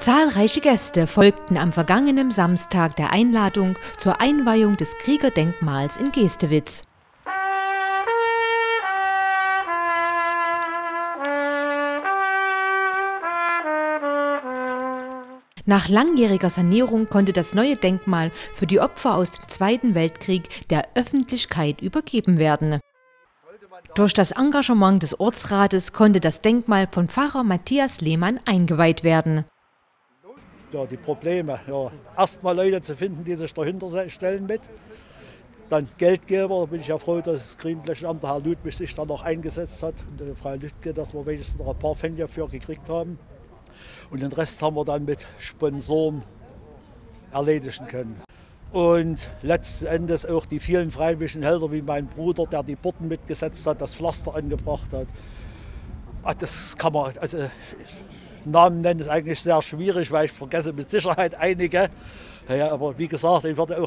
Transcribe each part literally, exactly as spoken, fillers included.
Zahlreiche Gäste folgten am vergangenen Samstag der Einladung zur Einweihung des Kriegerdenkmals in Gestewitz. Nach langjähriger Sanierung konnte das neue Denkmal für die Opfer aus dem Zweiten Weltkrieg der Öffentlichkeit übergeben werden. Durch das Engagement des Ortsrates konnte das Denkmal von Pfarrer Matthias Lehmann eingeweiht werden. Ja, die Probleme, ja. Erstmal Leute zu finden, die sich dahinter stellen mit. Dann Geldgeber, da bin ich ja froh, dass das Greenflächenamt, der Herr Ludwig, sich da noch eingesetzt hat. Und die Frau Lüttke, dass wir wenigstens noch ein paar Pfennige für gekriegt haben. Und den Rest haben wir dann mit Sponsoren erledigen können. Und letzten Endes auch die vielen freiwilligen Helfer, wie mein Bruder, der die Borden mitgesetzt hat, das Pflaster angebracht hat. Das kann man, also Namen nennen ist eigentlich sehr schwierig, weil ich vergesse mit Sicherheit einige. Ja, aber wie gesagt, ich würde auch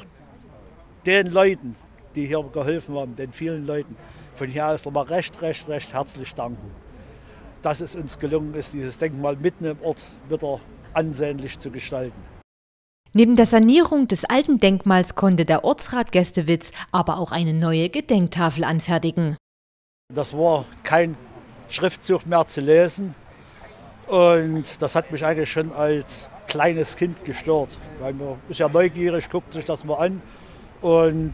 den Leuten, die hier geholfen haben, den vielen Leuten, von hier aus nochmal recht, recht, recht herzlich danken, dass es uns gelungen ist, dieses Denkmal mitten im Ort wieder ansehnlich zu gestalten. Neben der Sanierung des alten Denkmals konnte der Ortsrat Gestewitz aber auch eine neue Gedenktafel anfertigen. Das war kein Schriftzug mehr zu lesen und das hat mich eigentlich schon als kleines Kind gestört. Weil man ist ja neugierig, guckt sich das mal an und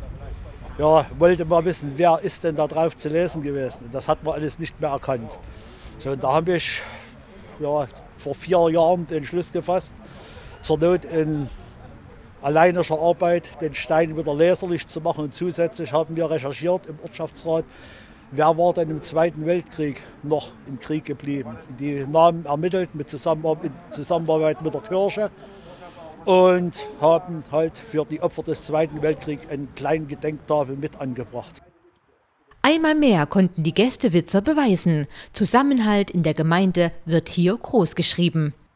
ja, wollte mal wissen, wer ist denn da drauf zu lesen gewesen. Das hat man alles nicht mehr erkannt. So, und da habe ich ja, vor vier Jahren den Entschluss gefasst, zur Not in alleiniger Arbeit den Stein wieder leserlich zu machen. Und zusätzlich haben wir recherchiert im Ortschaftsrat, wer war denn im Zweiten Weltkrieg noch im Krieg geblieben. Die Namen ermittelt mit Zusammenarbeit, in Zusammenarbeit mit der Kirche und haben halt für die Opfer des Zweiten Weltkriegs eine kleine Gedenktafel mit angebracht. Einmal mehr konnten die Gestewitzer beweisen, Zusammenhalt in der Gemeinde wird hier groß geschrieben.